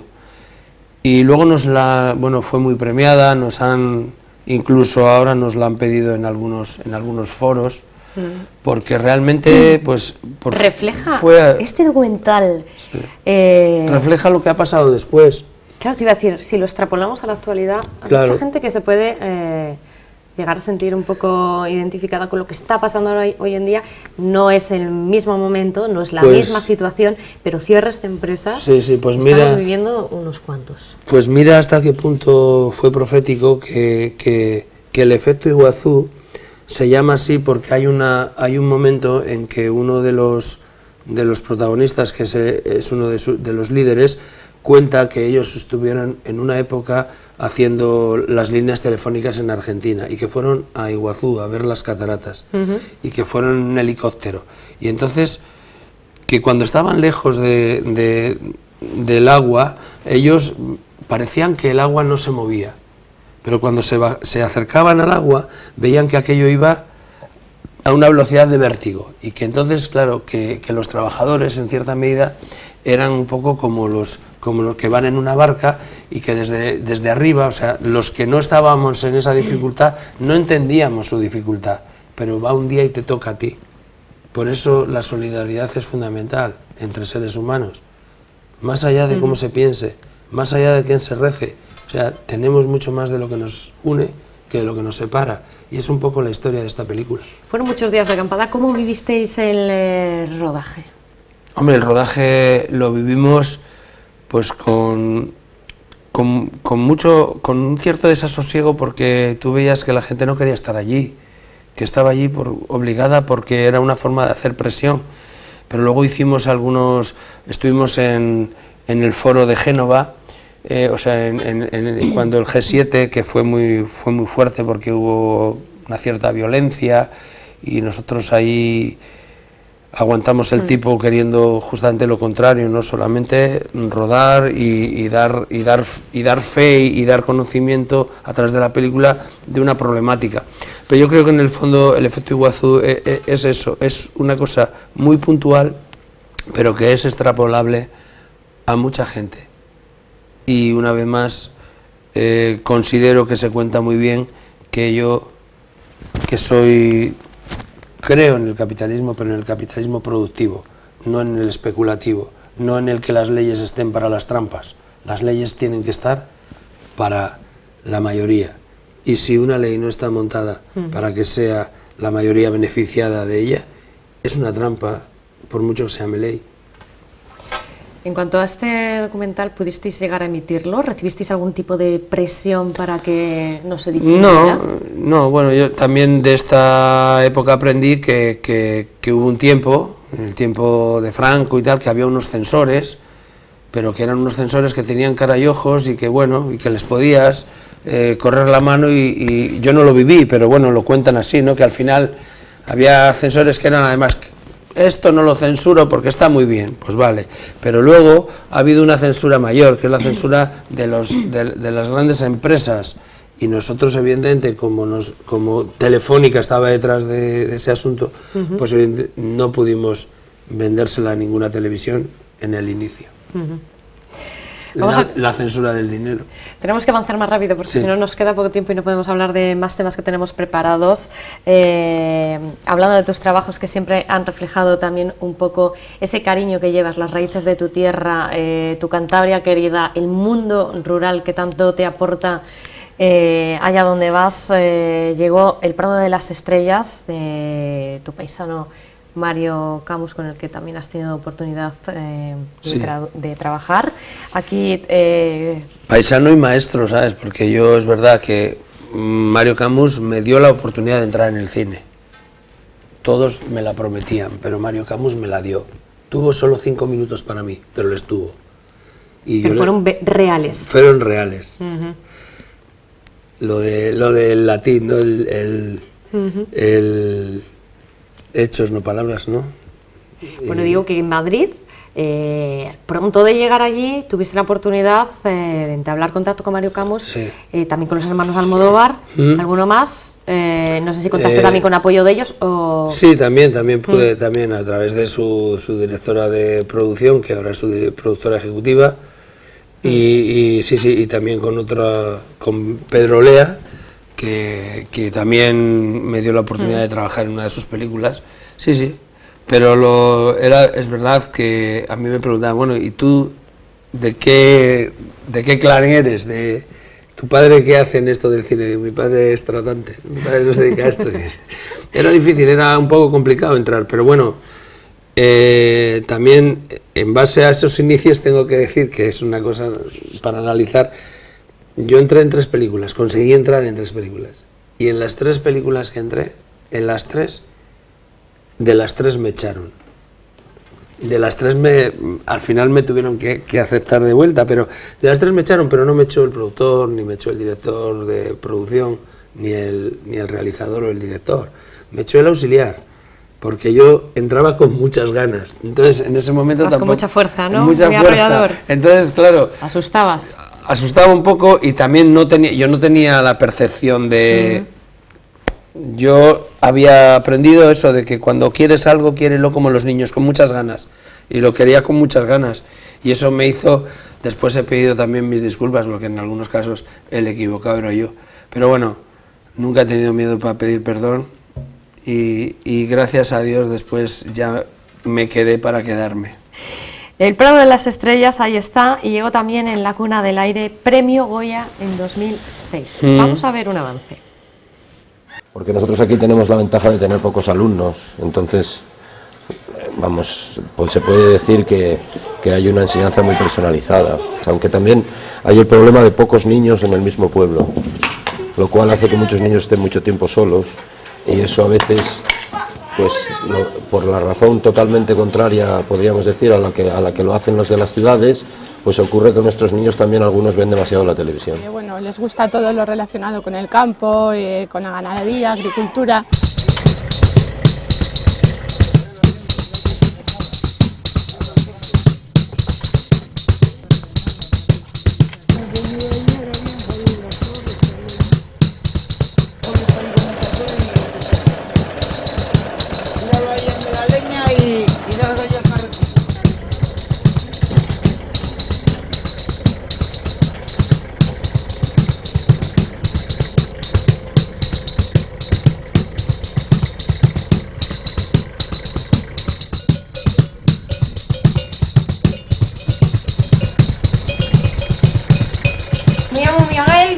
Y luego nos la, bueno, fue muy premiada, nos han... Incluso ahora nos la han pedido en algunos, en algunos foros, mm. porque realmente pues, por refleja fue, este documental. Sí. Eh, refleja lo que ha pasado después. Claro, te iba a decir, si lo extrapolamos a la actualidad, hay claro. mucha gente que se puede eh, llegar a sentir un poco identificada con lo que está pasando hoy, hoy en día. No es el mismo momento, no es la pues, misma situación, pero cierres de empresas sí, sí, pues estamos mira, viviendo unos cuantos. Pues mira hasta qué punto fue profético que, que, que el efecto Iguazú se llama así porque hay, una, hay un momento en que uno de los, de los protagonistas, que es, es uno de, su, de los líderes, cuenta que ellos estuvieron en una época haciendo las líneas telefónicas en Argentina y que fueron a Iguazú a ver las cataratas uh-huh. y que fueron en un helicóptero. Y entonces, que cuando estaban lejos de, de, del agua, ellos parecían que el agua no se movía, pero cuando se, va, se acercaban al agua, veían que aquello iba a una velocidad de vértigo y que entonces, claro, que, que los trabajadores en cierta medida eran un poco como los, como los que van en una barca y que desde, desde arriba, o sea, los que no estábamos en esa dificultad no entendíamos su dificultad, pero va un día y te toca a ti. Por eso la solidaridad es fundamental entre seres humanos, más allá de cómo se piense, más allá de quién se rece, o sea, tenemos mucho más de lo que nos une que de lo que nos separa, y es un poco la historia de esta película. Fueron muchos días de acampada. ¿Cómo vivisteis el eh, rodaje? Hombre, el rodaje lo vivimos pues con, con, con mucho, con un cierto desasosiego, porque tú veías que la gente no quería estar allí, que estaba allí por, obligada porque era una forma de hacer presión. Pero luego hicimos algunos, estuvimos en, en el foro de Génova, eh, o sea, en, en, en, cuando el G siete, que fue muy, fue muy fuerte porque hubo una cierta violencia y nosotros ahí aguantamos el tipo queriendo justamente lo contrario, no solamente rodar y, y, dar, y, dar, y dar fe y, y dar conocimiento a través de la película de una problemática. Pero yo creo que en el fondo el efecto Iguazú es, es eso, es una cosa muy puntual, pero que es extrapolable a mucha gente. Y una vez más eh, considero que se cuenta muy bien que yo, que soy creo en el capitalismo, pero en el capitalismo productivo, no en el especulativo, no en el que las leyes estén para las trampas. Las leyes tienen que estar para la mayoría. Y si una ley no está montada uh-huh. para que sea la mayoría beneficiada de ella, es una trampa, por mucho que se llame ley. En cuanto a este documental, ¿pudisteis llegar a emitirlo? ¿Recibisteis algún tipo de presión para que no se difundiera? No, no, bueno, yo también de esta época aprendí que, que, que hubo un tiempo, en el tiempo de Franco y tal, que había unos censores, pero que eran unos censores que tenían cara y ojos y que, bueno, y que les podías eh, correr la mano y, y yo no lo viví, pero bueno, lo cuentan así, ¿no? Que al final había censores que eran además... Esto no lo censuro porque está muy bien, pues vale, pero luego ha habido una censura mayor, que es la censura de, los, de, de las grandes empresas, y nosotros evidentemente, como, nos, como Telefónica estaba detrás de, de ese asunto, uh-huh. pues no pudimos vendérsela a ninguna televisión en el inicio. Uh-huh. Vamos la, a... la censura del dinero. Tenemos que avanzar más rápido porque sí. si no nos queda poco tiempo y no podemos hablar de más temas que tenemos preparados. Eh, hablando de tus trabajos que siempre han reflejado también un poco ese cariño que llevas, las raíces de tu tierra, eh, tu Cantabria querida, el mundo rural que tanto te aporta eh, allá donde vas, eh, llegó El Prado de las Estrellas de tu paisano Mario Camus, con el que también has tenido oportunidad eh, sí. de, tra de trabajar. Aquí... Eh... Paisano y maestro, ¿sabes? Porque yo es verdad que Mario Camus me dio la oportunidad de entrar en el cine. Todos me la prometían, pero Mario Camus me la dio. Tuvo solo cinco minutos para mí, pero les tuvo. Y pero yo fueron le... reales. Fueron reales. Uh-huh. Lo de lo del latín, ¿no? El... el, uh-huh. el hechos, no palabras, ¿no? Bueno, digo que en Madrid, eh, pronto de llegar allí, tuviste la oportunidad eh, de entablar contacto con Mario Camus, sí. eh, también con los hermanos Almodóvar, ¿Mm? ¿Alguno más? Eh, no sé si contaste eh, también con apoyo de ellos o... Sí, también, también pude, ¿Mm? también a través de su, su directora de producción, que ahora es su productora ejecutiva, ¿Mm? y, y sí, sí, y también con otra, con Pedro Lea, Que, que también me dio la oportunidad de trabajar en una de sus películas, sí, sí, pero lo, era, es verdad que a mí me preguntaban, bueno, ¿y tú de qué, de qué clan eres? De, ¿Tu padre qué hace en esto del cine? Digo, mi padre es tratante, mi padre no se dedica a esto. Era difícil, era un poco complicado entrar, pero bueno, eh, también en base a esos inicios tengo que decir que es una cosa para analizar. Yo entré en tres películas, conseguí entrar en tres películas. Y en las tres películas que entré, en las tres, de las tres me echaron. De las tres me, al final me tuvieron que, que aceptar de vuelta, pero de las tres me echaron, pero no me echó el productor, ni me echó el director de producción, ni el, ni el realizador o el director. Me echó el auxiliar, porque yo entraba con muchas ganas. Entonces, en ese momento Vas tampoco... con mucha fuerza, ¿no? Mucha Muy fuerza. arrollador. Entonces, claro... Asustabas. Asustaba un poco y también no tenía, yo no tenía la percepción de... Uh-huh. Yo había aprendido eso de que cuando quieres algo, quiérelo como los niños, con muchas ganas. Y lo quería con muchas ganas. Y eso me hizo... Después he pedido también mis disculpas, porque en algunos casos el equivocado era yo. Pero bueno, nunca he tenido miedo para pedir perdón. Y, y gracias a Dios después ya me quedé para quedarme. El Prado de las Estrellas, ahí está, y llegó también en La Cuna del Aire, Premio Goya en dos mil seis. Mm. Vamos a ver un avance. Porque nosotros aquí tenemos la ventaja de tener pocos alumnos, entonces, vamos, pues se puede decir que, que hay una enseñanza muy personalizada, aunque también hay el problema de pocos niños en el mismo pueblo, lo cual hace que muchos niños estén mucho tiempo solos, y eso a veces... pues no, por la razón totalmente contraria, podríamos decir, a la, que, a la que lo hacen los de las ciudades, pues ocurre que nuestros niños también algunos ven demasiado la televisión. Eh, bueno, les gusta todo lo relacionado con el campo, eh, con la ganadería, agricultura.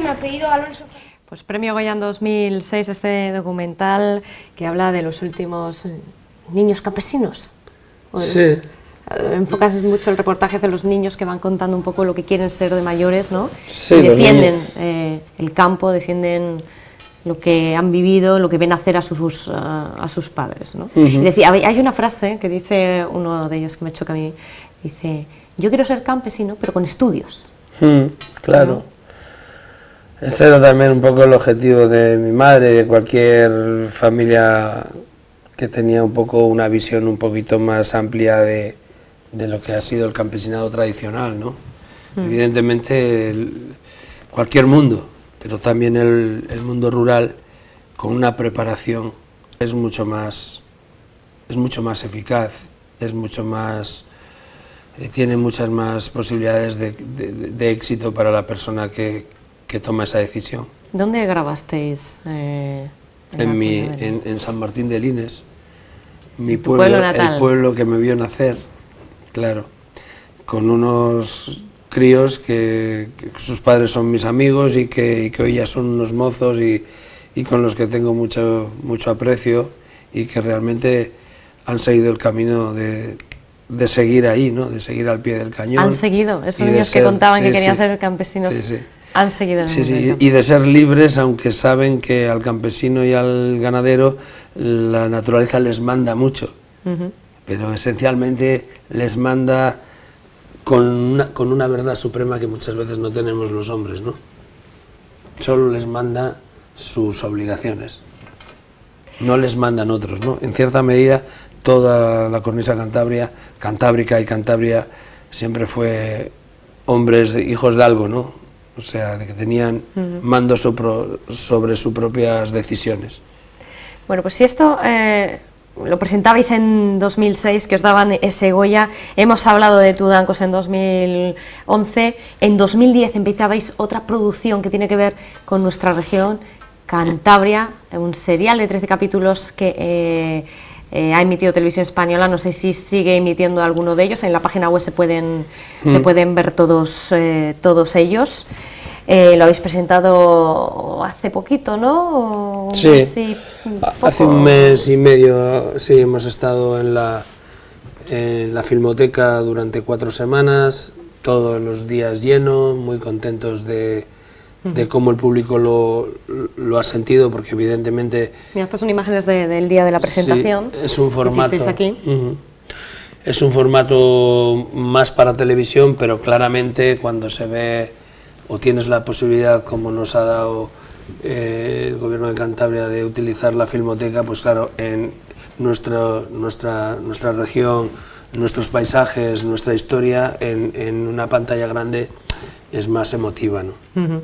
mi apellido Alonso. Pues premio Goya en dos mil seis este documental que habla de los últimos niños campesinos. O de Sí. los, enfocas mucho el reportaje de los niños que van contando un poco lo que quieren ser de mayores, ¿no? Sí, y los defienden niños. eh, el campo, defienden lo que han vivido, lo que ven hacer a sus, a, a sus padres, ¿no? Ujú. Y decía, hay una frase que dice uno de ellos que me choca a mí, dice, yo quiero ser campesino, pero con estudios. Mm, claro. Ese era también un poco el objetivo de mi madre y de cualquier familia que tenía un poco una visión un poquito más amplia de, de lo que ha sido el campesinado tradicional, ¿no? Mm. Evidentemente el- cualquier mundo, pero también el, el mundo rural con una preparación es mucho más, es mucho más eficaz, es mucho más, eh, tiene muchas más posibilidades de, de- de- de éxito para la persona que, que toma esa decisión. ¿Dónde grabasteis? Eh, la En, mi, primavera? en, en San Martín de Lines, mi Tu pueblo, pueblo natal. el pueblo que me vio nacer, claro, con unos críos que, que sus padres son mis amigos y que, y que hoy ya son unos mozos y, y con los que tengo mucho, mucho aprecio y que realmente han seguido el camino de, de seguir ahí, ¿no? De seguir al pie del cañón. Han seguido, esos y de niños que ser- contaban que sí, querían sí. ser campesinos, Sí, sí. han seguido en el Sí, mundo del sí, campo. y de ser libres, aunque saben que al campesino y al ganadero la naturaleza les manda mucho, Ujú. pero esencialmente les manda con una, con una verdad suprema que muchas veces no tenemos los hombres, ¿no? Solo les manda sus obligaciones, no les mandan otros, ¿no? En cierta medida, toda la cornisa cantabria, cantábrica y Cantabria siempre fue hombres, hijos de algo, ¿no? O sea, de que tenían Ujú. mando sopro- sobre sus propias decisiones. Bueno, pues si esto eh, lo presentabais en dos mil seis, que os daban ese Goya, hemos hablado de Tudancos en dos mil once, en dos mil diez empezabais otra producción que tiene que ver con nuestra región, Cantabria, un serial de trece capítulos que eh, eh, ha emitido Televisión Española, no sé si sigue emitiendo alguno de ellos, en la página web se pueden, Mm. se pueden ver todos, eh, todos ellos. Eh, lo habéis presentado hace poquito, ¿no? O Sí, así, un hace poco. un mes y medio sí hemos estado en la, en la Filmoteca durante cuatro semanas, todos los días lleno, muy contentos de, de cómo el público lo, lo ha sentido, porque evidentemente Mira, estas son imágenes de- del día de la presentación. sí, es un que formato, hicisteis aquí. Ujú. Es un formato más para televisión, pero claramente cuando se ve o tienes la posibilidad, como nos ha dado eh, el Gobierno de Cantabria, de utilizar la Filmoteca, pues claro, en nuestro, nuestra, nuestra región, nuestros paisajes, nuestra historia, en, en una pantalla grande es más emotiva, ¿no? Ujú.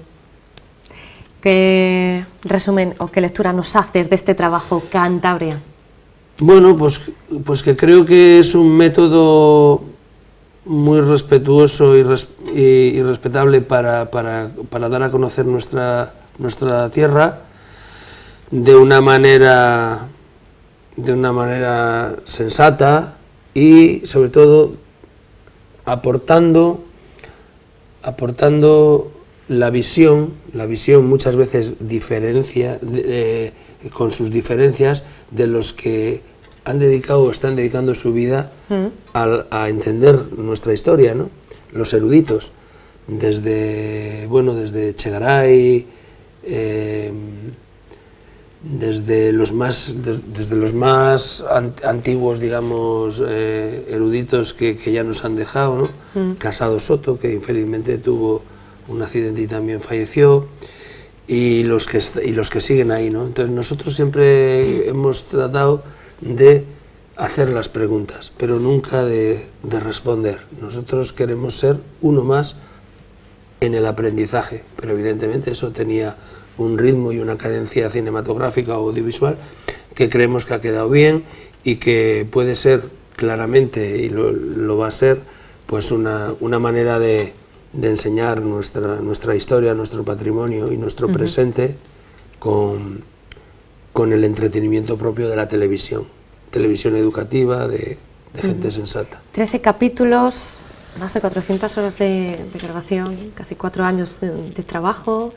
¿Qué resumen o qué lectura nos haces de este trabajo Cantabria? Bueno, pues, pues que creo que es un método muy respetuoso y, res- y- y respetable para, para- para dar a conocer nuestra, nuestra tierra de una manera, de una manera sensata y sobre todo aportando, aportando la visión, la visión muchas veces diferencia, de- de- con sus diferencias, de los que han dedicado o están dedicando su vida Mm. al- a entender nuestra historia, ¿no? Los eruditos, desde, bueno, desde Chegaray, eh, desde los más, de- desde los más an- antiguos, digamos, eh, eruditos que, que ya nos han dejado, ¿no? Mm. Casado Soto, que infelizmente tuvo un accidente y también falleció, y los que, est- y los que siguen ahí, ¿no? Entonces nosotros siempre hemos tratado de hacer las preguntas, pero nunca de, de responder. Nosotros queremos ser uno más en el aprendizaje, pero evidentemente eso tenía un ritmo y una cadencia cinematográfica o audiovisual que creemos que ha quedado bien y que puede ser claramente, y lo, lo va a ser, pues una, una manera de, de enseñar nuestra, nuestra historia, nuestro patrimonio y nuestro Ujú. presente con, con el entretenimiento propio de la televisión, televisión educativa de, de gente Ujú. sensata. trece capítulos, más de cuatrocientas horas de, de grabación, casi cuatro años de, de trabajo,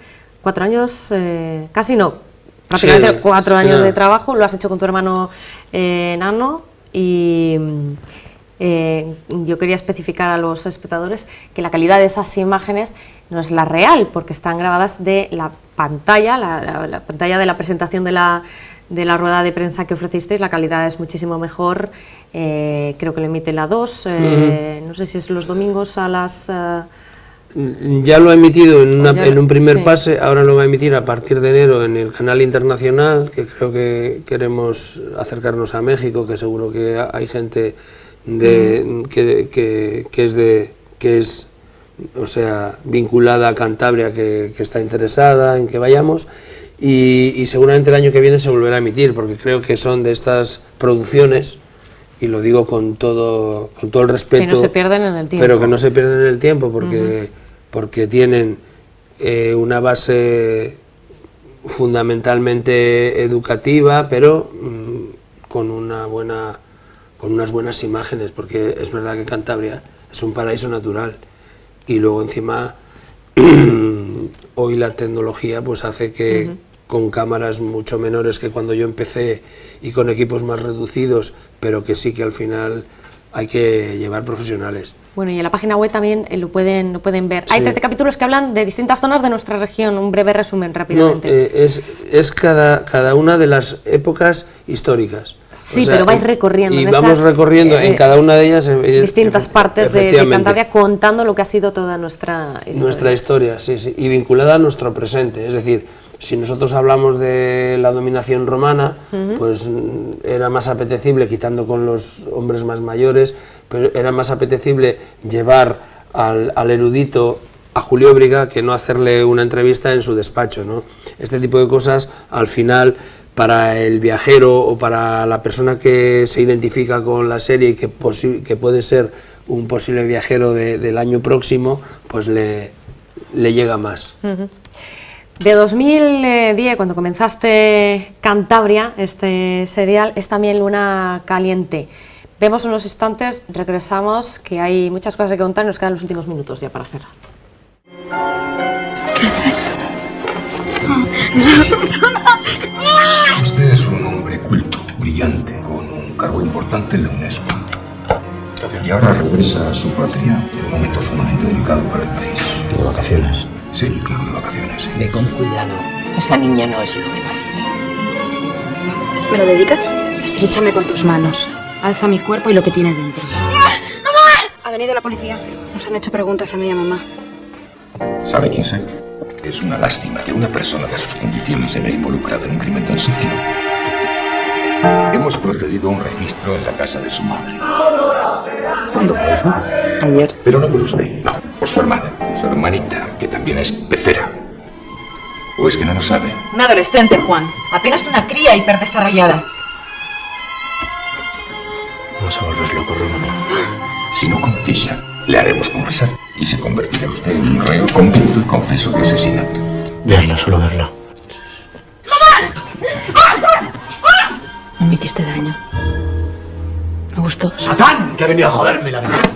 cuatro años, eh, casi no, prácticamente sí, cuatro sí, años no. de trabajo, lo has hecho con tu hermano eh, Nano y eh, yo quería especificar a los espectadores que la calidad de esas imágenes no es la real, porque están grabadas de la pantalla, la, la, la pantalla de la presentación de la, de la rueda de prensa que ofrecisteis, la calidad es muchísimo mejor, eh, creo que lo emite la dos, eh, uh-huh. no sé si es los domingos a las... Uh, ya lo ha emitido en, una, en un primer sí. pase, ahora lo va a emitir a partir de enero en el canal internacional, que creo que queremos acercarnos a México, que seguro que hay gente de, uh-huh. que, que, que es de que es o sea vinculada a Cantabria, que, que está interesada en que vayamos, y, y seguramente el año que viene se volverá a emitir, porque creo que son de estas producciones, y lo digo con todo con todo el respeto, que no se pierden en el tiempo, pero que no se pierden en el tiempo, porque, uh-huh. porque tienen eh, una base fundamentalmente educativa, pero mmm, con una buena con unas buenas imágenes, porque es verdad que Cantabria es un paraíso natural, y luego encima hoy la tecnología pues hace que uh-huh. con cámaras mucho menores que cuando yo empecé y con equipos más reducidos, pero que sí que al final hay que llevar profesionales. Bueno, y en la página web también eh, lo pueden lo pueden ver. Sí. Hay trece capítulos que hablan de distintas zonas de nuestra región, un breve resumen rápidamente. No, eh, es es cada, cada una de las épocas históricas. Sí, o sea, pero vais recorriendo. Y en vamos esa, recorriendo eh, en cada una de ellas. Eh, distintas partes de, de Cantabria, contando lo que ha sido toda nuestra historia. Nuestra historia, sí, sí, y vinculada a nuestro presente. Es decir, si nosotros hablamos de la dominación romana, uh-huh. pues era más apetecible, quitando con los hombres más mayores, pero era más apetecible llevar al, al erudito a Julio Briga que no hacerle una entrevista en su despacho, ¿no? Este tipo de cosas, al final, para el viajero o para la persona que se identifica con la serie y que, que puede ser un posible viajero de, del año próximo, pues le, le llega más. Uh-huh. De dos mil diez, cuando comenzaste Cantabria, este serial, es también Luna Caliente. Vemos unos instantes, regresamos, que hay muchas cosas que contar y nos quedan los últimos minutos ya para cerrar. ¿Qué haces? Usted es un hombre culto, brillante, con un cargo importante en la UNESCO. Y ahora regresa a su patria en un momento sumamente delicado para el país. ¿De vacaciones? Sí, claro, de vacaciones. Ve con cuidado. Esa niña no es lo que parece. ¿Me lo dedicas? Estréchame con tus manos. Alza mi cuerpo y lo que tiene dentro. ¡Mamá! Ha venido la policía. Nos han hecho preguntas a mí y a mamá. ¿Sabe quién soy? Es una lástima que una persona de sus condiciones se vea involucrada en un crimen tan sucio. Hemos procedido a un registro en la casa de su madre. ¿Cuándo fue eso? Ayer. Pero no por usted, no, por su hermana, su hermanita, que también es pecera. ¿O es que no lo sabe? Un adolescente, Juan. Apenas una cría hiperdesarrollada. Vamos a volver loco, Romano. Si no confiesa, le haremos confesar. Y se convertirá usted en un reo convicto y confeso de asesinato. Verla, solo verla. No me hiciste daño. Me gustó. ¡Satán! Que ha venido a joderme la vida.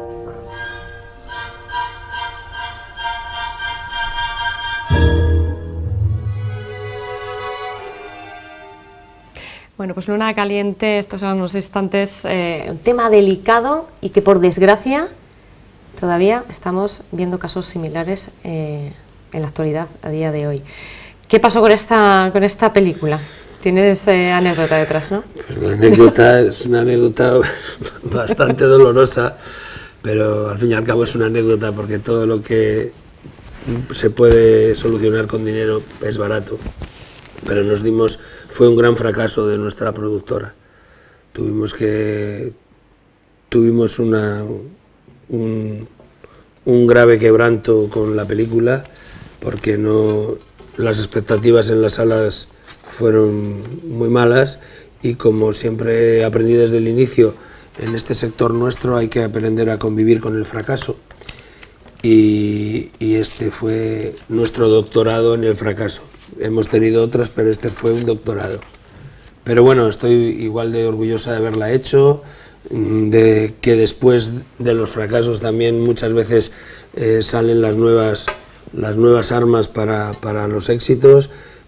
Bueno, pues Luna Caliente, estos son unos instantes, eh, un tema delicado y que por desgracia todavía estamos viendo casos similares eh, en la actualidad, a día de hoy. ¿Qué pasó con esta, con esta película? Tienes eh, anécdota detrás, ¿no? Pues la anécdota es una anécdota bastante dolorosa, pero al fin y al cabo es una anécdota porque todo lo que se puede solucionar con dinero es barato. Pero nos dimos, fue un gran fracaso de nuestra productora. Tuvimos que, tuvimos una, un, un grave quebranto con la película porque no, las expectativas en las salas fueron muy malas y como siempre he aprendido desde el inicio, en este sector nuestro hay que aprender a convivir con el fracaso y, y este fue nuestro doctorado en el fracaso. Hemos tenido otras, pero este fue un doctorado. Pero bueno, estoy igual de orgullosa de haberla hecho, de que después de los fracasos también muchas veces eh, salen las nuevas las nuevas armas para, para los éxitos.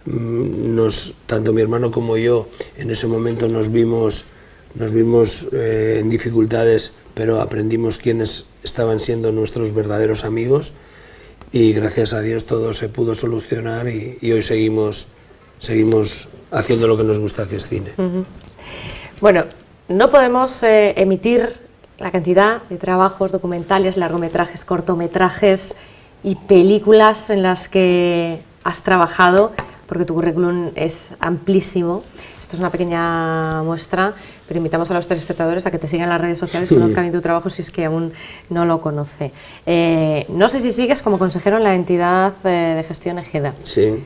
Nos, tanto mi hermano como yo en ese momento nos vimos, nos vimos eh, en dificultades, pero aprendimos quiénes estaban siendo nuestros verdaderos amigos y gracias a Dios todo se pudo solucionar y, y hoy seguimos, seguimos haciendo lo que nos gusta, que es cine. Uh-huh. Bueno, no podemos eh, emitir la cantidad de trabajos documentales, largometrajes, cortometrajes y películas en las que has trabajado, porque tu currículum es amplísimo. Esto es una pequeña muestra, pero invitamos a los telespectadores a que te sigan en las redes sociales y sí. conozcan tu trabajo si es que aún no lo conoce. Eh, no sé si sigues como consejero en la entidad eh, de gestión Ejeda. Sí.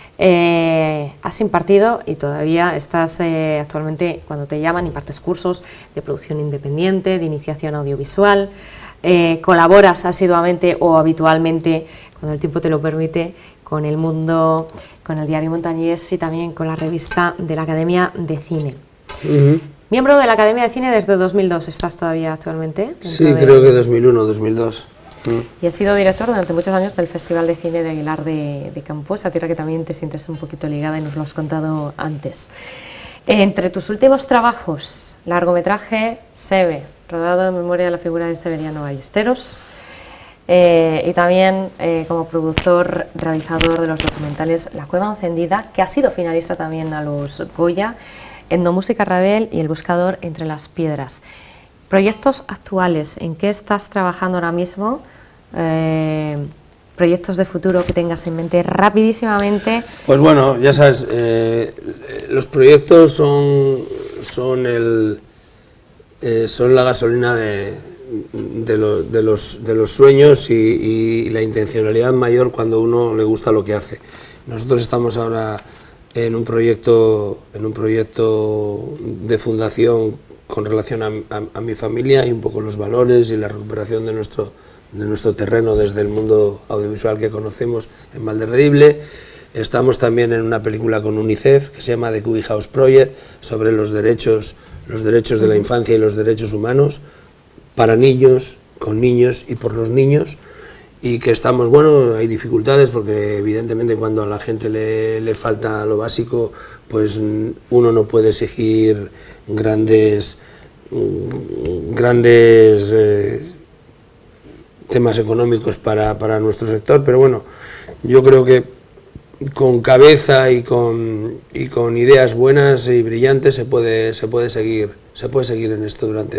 Eh, has impartido y todavía estás eh, actualmente, cuando te llaman, impartes cursos de producción independiente, de iniciación audiovisual, eh, colaboras asiduamente o habitualmente, cuando el tiempo te lo permite, con El Mundo, con el Diario Montañés y también con la revista de la Academia de Cine. Uh-huh. Miembro de la Academia de Cine desde dos mil dos, ¿estás todavía actualmente? Sí, de... creo que dos mil uno, dos mil dos. Y has sido director durante muchos años del Festival de Cine de Aguilar de, de Campo, esa tierra que también te sientes un poquito ligada y nos lo has contado antes. Entre tus últimos trabajos, largometraje Sebe, rodado en memoria de la figura de Severiano Ballesteros, eh, y también eh, como productor, realizador de los documentales La Cueva Encendida, que ha sido finalista también a los Goya, Etnomúsica Ravel y El Buscador entre las Piedras. Proyectos actuales, ¿en qué estás trabajando ahora mismo? Eh, proyectos de futuro que tengas en mente rapidísimamente. Pues bueno, ya sabes, eh, los proyectos son, son, el, eh, son la gasolina de, de, lo, de, los, de los sueños y, y la intencionalidad mayor cuando uno le gusta lo que hace. Nosotros estamos ahora en un proyecto, en un proyecto de fundación con relación a, a, a mi familia y un poco los valores y la recuperación de nuestro, de nuestro terreno desde el mundo audiovisual que conocemos en Valderredible. Estamos también en una película con UNICEF que se llama The Cubby House Project, sobre los derechos, los derechos de la infancia y los derechos humanos para niños, con niños y por los niños, y que estamos, bueno, hay dificultades porque evidentemente cuando a la gente le, le falta lo básico, pues uno no puede exigir grandes, grandes eh, temas económicos para, para nuestro sector, pero bueno, yo creo que con cabeza y con, y con ideas buenas y brillantes se puede, se puede seguir, se puede seguir en esto durante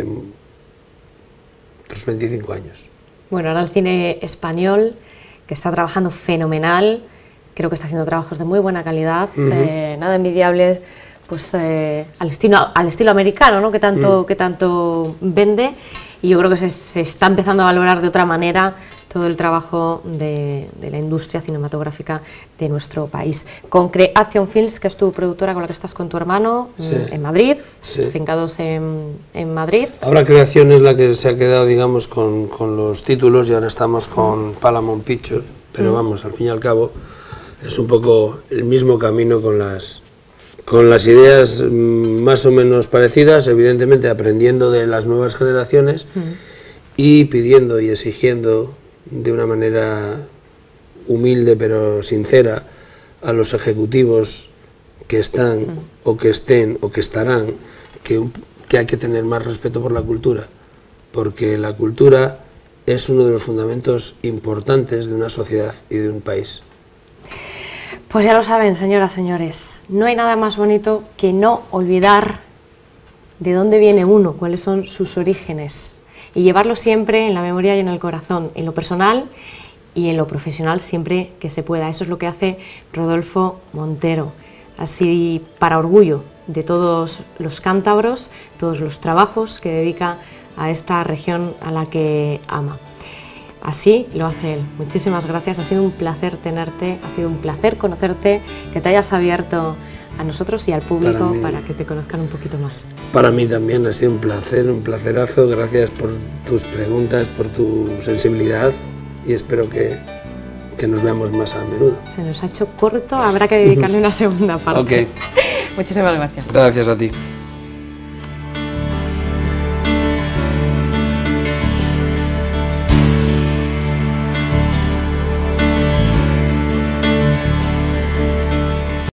otros veinticinco años. Bueno, ahora el cine español, que está trabajando fenomenal, creo que está haciendo trabajos de muy buena calidad, uh-huh. eh, nada envidiables, pues eh, al estilo al estilo americano, ¿no? que tanto uh-huh. que tanto vende, y yo creo que se, se está empezando a valorar de otra manera todo el trabajo de, de la industria cinematográfica de nuestro país. Con Creation Films, que es tu productora con la que estás con tu hermano, sí. en Madrid, sí. fincados en, en Madrid. Ahora Creación es la que se ha quedado, digamos, con, con los títulos, y ahora estamos con Palamon Pictures, pero mm. vamos, al fin y al cabo, es un poco el mismo camino con las, con las ideas más o menos parecidas, evidentemente aprendiendo de las nuevas generaciones mm. y pidiendo y exigiendo de una manera humilde pero sincera a los ejecutivos que están mm. o que estén o que estarán que, que hay que tener más respeto por la cultura, porque la cultura es uno de los fundamentos importantes de una sociedad y de un país. Pues ya lo saben, señoras, señores, no hay nada más bonito que no olvidar de dónde viene uno, cuáles son sus orígenes, y llevarlo siempre en la memoria y en el corazón, en lo personal y en lo profesional siempre que se pueda. Eso es lo que hace Rodolfo Montero, así para orgullo de todos los cántabros, todos los trabajos que dedica a esta región a la que ama. Así lo hace él. Muchísimas gracias, ha sido un placer tenerte, ha sido un placer conocerte, que te hayas abierto a nosotros y al público para, mí, para que te conozcan un poquito más. Para mí también ha sido un placer, un placerazo. Gracias por tus preguntas, por tu sensibilidad, y espero que, que nos veamos más a menudo. Se nos ha hecho corto, habrá que dedicarle una segunda parte. Okay. Muchísimas gracias. Gracias a ti.